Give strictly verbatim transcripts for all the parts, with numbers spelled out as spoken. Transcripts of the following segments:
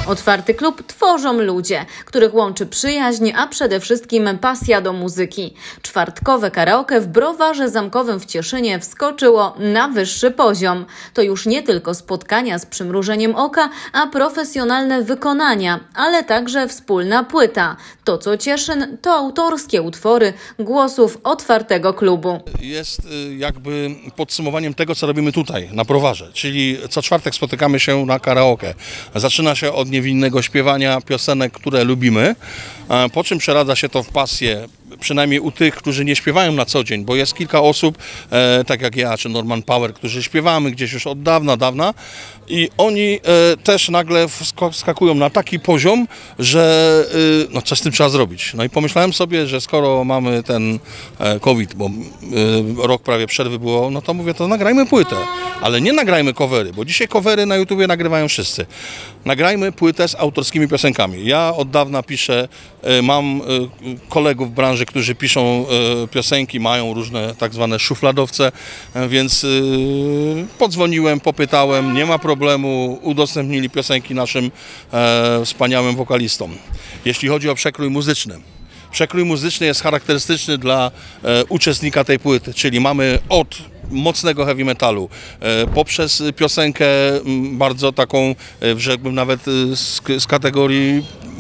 Otwarty klub tworzą ludzie, których łączy przyjaźń, a przede wszystkim pasja do muzyki. Czwartkowe karaoke w Browarze Zamkowym w Cieszynie wskoczyło na wyższy poziom. To już nie tylko spotkania z przymrużeniem oka, a profesjonalne wykonania, ale także wspólna płyta. To, co Cieszyn, to autorskie utwory głosów Otwartego klubu. Jest jakby podsumowaniem tego, co robimy tutaj, na Browarze, czyli co czwartek spotykamy się na karaoke. Zaczyna się od niewinnego śpiewania piosenek, które lubimy, po czym przeradza się to w pasję, przynajmniej u tych, którzy nie śpiewają na co dzień, bo jest kilka osób, e, tak jak ja, czy Norman Power, którzy śpiewamy gdzieś już od dawna, dawna i oni e, też nagle wskakują na taki poziom, że e, no coś z tym trzeba zrobić. No i pomyślałem sobie, że skoro mamy ten e, COVID, bo e, rok prawie przerwy było, no to mówię, to nagrajmy płytę, ale nie nagrajmy covery, bo dzisiaj covery na YouTubie nagrywają wszyscy. Nagrajmy płytę z autorskimi piosenkami. Ja od dawna piszę, e, mam e, kolegów w branży, którzy piszą e, piosenki, mają różne tak zwane szufladowce, e, więc e, podzwoniłem, popytałem, nie ma problemu, udostępnili piosenki naszym e, wspaniałym wokalistom. Jeśli chodzi o przekrój muzyczny, przekrój muzyczny jest charakterystyczny dla e, uczestnika tej płyty, czyli mamy od mocnego heavy metalu, e, poprzez piosenkę m, bardzo taką, e, rzekłbym nawet e, z, z kategorii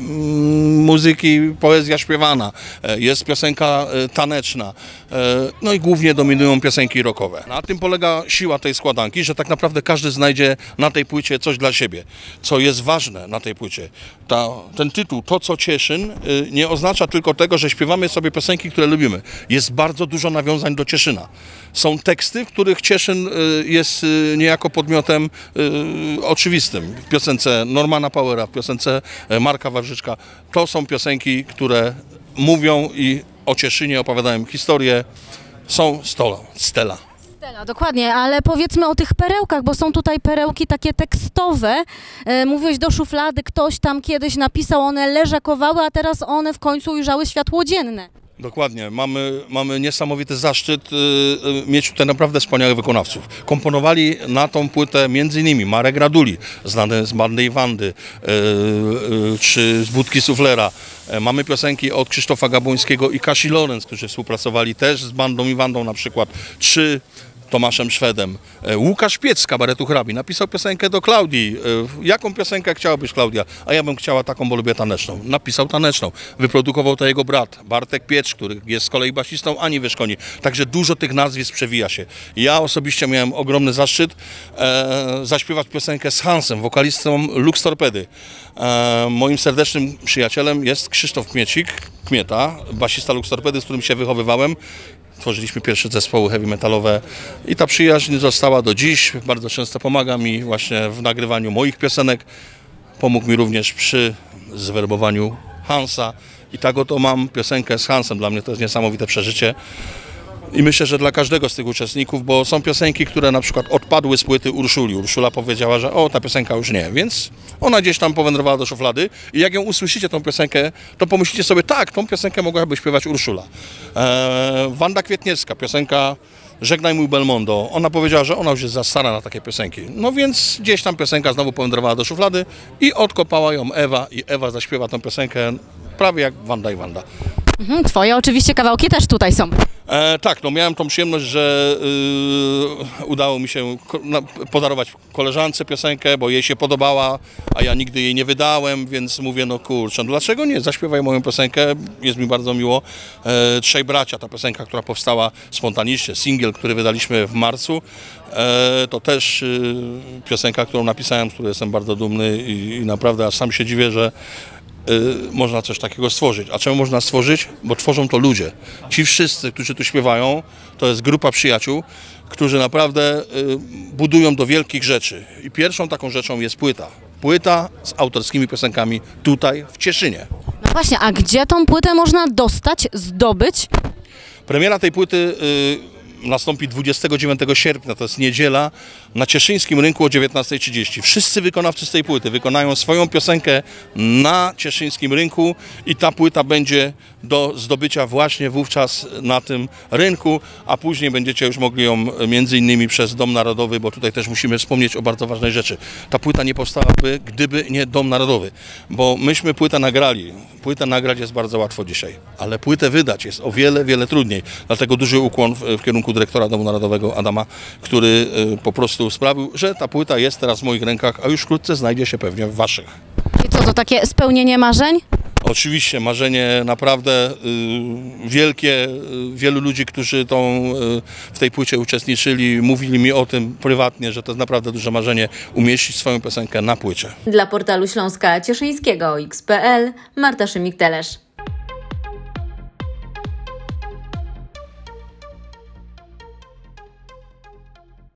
m, muzyki, poezja śpiewana, e, jest piosenka e, taneczna, e, no i głównie dominują piosenki rockowe. Na tym polega siła tej składanki, że tak naprawdę każdy znajdzie na tej płycie coś dla siebie, co jest ważne na tej płycie. Ta, ten tytuł, To, co Cieszyn, e, nie oznacza tylko tego, że śpiewamy sobie piosenki, które lubimy. Jest bardzo dużo nawiązań do Cieszyna. Są teksty, w których Cieszyn jest niejako podmiotem oczywistym. W piosence Normana Powera, w piosence Marka Wawrzyczka. To są piosenki, które mówią i o Cieszynie opowiadają historię. Są stola, stela. Stela, dokładnie, ale powiedzmy o tych perełkach, bo są tutaj perełki takie tekstowe. E, mówiłeś do szuflady, ktoś tam kiedyś napisał, one leżakowały, a teraz one w końcu ujrzały światło dzienne. Dokładnie. Mamy, mamy niesamowity zaszczyt y, y, mieć tutaj naprawdę wspaniałych wykonawców. Komponowali na tą płytę między innymi Marek Raduli, znany z Bandy i Wandy, y, y, czy z Budki Suflera. E, mamy piosenki od Krzysztofa Gabońskiego i Kasi Lorenz, którzy współpracowali też z Bandą i Wandą na przykład, czy Tomaszem Szwedem. Łukasz Piec z Kabaretu Hrabi napisał piosenkę do Klaudii. Jaką piosenkę chciałabyś, Klaudia? A ja bym chciała taką, bo lubię taneczną. Napisał taneczną. Wyprodukował to jego brat, Bartek Piecz, który jest z kolei basistą Ani Wyszkoni. Także dużo tych nazwisk przewija się. Ja osobiście miałem ogromny zaszczyt e, zaśpiewać piosenkę z Hansem, wokalistą Lux Torpedy. E, moim serdecznym przyjacielem jest Krzysztof Kmiecik, Kmieta, basista Lux Torpedy, z którym się wychowywałem. Tworzyliśmy pierwsze zespoły heavy metalowe i ta przyjaźń została do dziś. Bardzo często pomaga mi właśnie w nagrywaniu moich piosenek. Pomógł mi również przy zwerbowaniu Hansa i tak oto mam piosenkę z Hansem. Dla mnie to jest niesamowite przeżycie. I myślę, że dla każdego z tych uczestników, bo są piosenki, które na przykład odpadły z płyty Urszuli. Urszula powiedziała, że o, ta piosenka już nie, więc ona gdzieś tam powędrowała do szuflady i jak ją usłyszycie, tą piosenkę, to pomyślicie sobie, tak, tą piosenkę mogłaby śpiewać Urszula. Eee, Wanda Kwietniewska, piosenka Żegnaj mój Belmondo, ona powiedziała, że ona już jest za stara na takie piosenki. No więc gdzieś tam piosenka znowu powędrowała do szuflady i odkopała ją Ewa i Ewa zaśpiewa tą piosenkę prawie jak Wanda i Wanda. Mhm, twoje oczywiście kawałki też tutaj są. E, tak, no miałem tą przyjemność, że y, udało mi się ko na, podarować koleżance piosenkę, bo jej się podobała, a ja nigdy jej nie wydałem, więc mówię, no kurczę, no dlaczego nie? Zaśpiewaj moją piosenkę, jest mi bardzo miło. E, Trzej bracia, ta piosenka, która powstała spontanicznie, singiel, który wydaliśmy w marcu, e, to też y, piosenka, którą napisałem, z której jestem bardzo dumny i, i naprawdę aż sam się dziwię, że Y, można coś takiego stworzyć. A czemu można stworzyć? Bo tworzą to ludzie. Ci wszyscy, którzy tu śpiewają, to jest grupa przyjaciół, którzy naprawdę y, budują do wielkich rzeczy. I pierwszą taką rzeczą jest płyta. Płyta z autorskimi piosenkami tutaj w Cieszynie. No właśnie, a gdzie tą płytę można dostać, zdobyć? Premiera tej płyty y, nastąpi dwudziestego dziewiątego sierpnia, to jest niedziela, na Cieszyńskim Rynku o dziewiętnastej trzydzieści. Wszyscy wykonawcy z tej płyty wykonają swoją piosenkę na Cieszyńskim Rynku i ta płyta będzie do zdobycia właśnie wówczas na tym rynku, a później będziecie już mogli ją między innymi przez Dom Narodowy, bo tutaj też musimy wspomnieć o bardzo ważnej rzeczy. Ta płyta nie powstałaby, gdyby nie Dom Narodowy, bo myśmy płytę nagrali. Płytę nagrać jest bardzo łatwo dzisiaj, ale płytę wydać jest o wiele, wiele trudniej. Dlatego duży ukłon w, w kierunku dyrektora Domu Narodowego Adama, który y, po prostu sprawił, że ta płyta jest teraz w moich rękach, a już wkrótce znajdzie się pewnie w waszych. I co, to takie spełnienie marzeń? Oczywiście, marzenie naprawdę y, wielkie. Y, wielu ludzi, którzy tą, y, w tej płycie uczestniczyli, mówili mi o tym prywatnie, że to jest naprawdę duże marzenie umieścić swoją piosenkę na płycie. Dla portalu Śląska Cieszyńskiego X kropka p l Marta Szymik-Telesz.